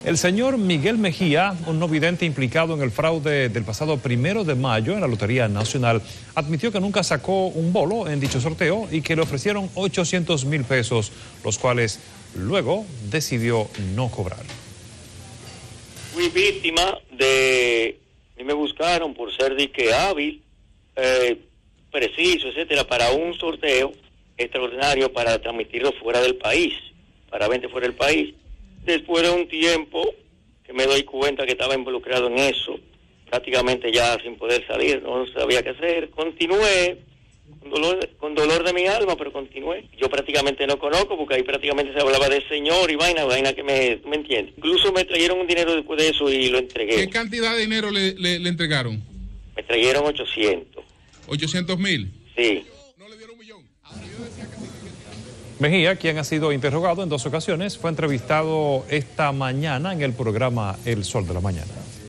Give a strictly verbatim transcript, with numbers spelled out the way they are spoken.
El señor Miguel Mejía, un no vidente implicado en el fraude del pasado primero de mayo en la Lotería Nacional, admitió que nunca sacó un bolo en dicho sorteo y que le ofrecieron ochocientos mil pesos, los cuales luego decidió no cobrar. Fui víctima de... y me buscaron por ser dique hábil, eh, preciso, etcétera, para un sorteo extraordinario para transmitirlo fuera del país, para vender fuera del país. Después de un tiempo que me doy cuenta que estaba involucrado en eso, prácticamente ya sin poder salir, no sabía qué hacer, continué con dolor, con dolor de mi alma, pero continué. Yo prácticamente no conozco, porque ahí prácticamente se hablaba de señor y vaina, vaina que me, ¿me entiendes? Incluso me trajeron un dinero después de eso y lo entregué. ¿Qué cantidad de dinero le, le, le entregaron? Me trajeron ochocientos. ¿ochocientos mil? Sí. ¿No le dieron un millón? Mejía, quien ha sido interrogado en dos ocasiones, fue entrevistado esta mañana en el programa El Sol de la Mañana.